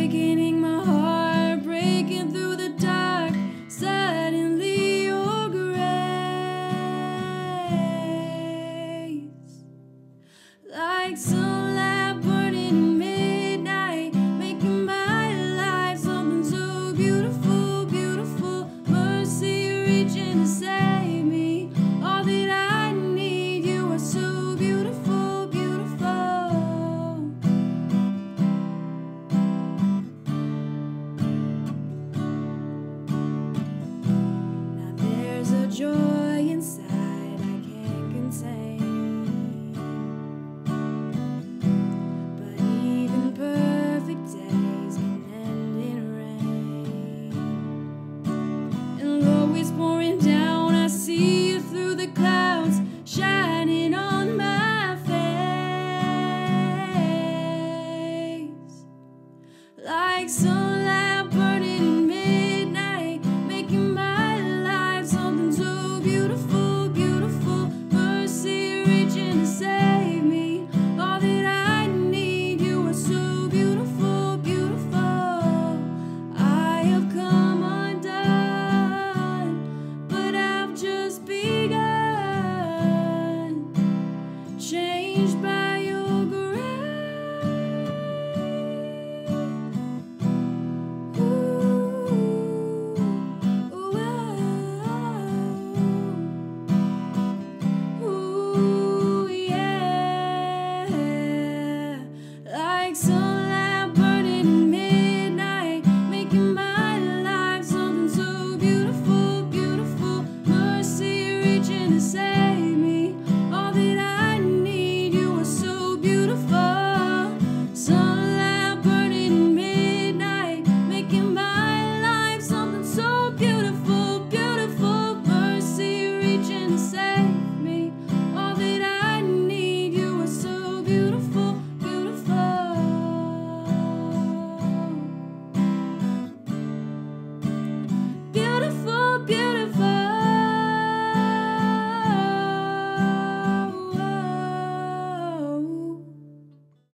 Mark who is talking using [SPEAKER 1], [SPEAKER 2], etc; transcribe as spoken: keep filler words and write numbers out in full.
[SPEAKER 1] awakening my heart, breaking through the dark. Suddenly your grace, like sunlight burning in midnight, making my life something so beautiful, beautiful. Mercy reaching to save me. All that I need, you are so beautiful, beautiful. Now there's a joy inside I can't contain. But even perfect days can end in rain. And always pouring down, I see you through the clouds, shining on my face, like sun.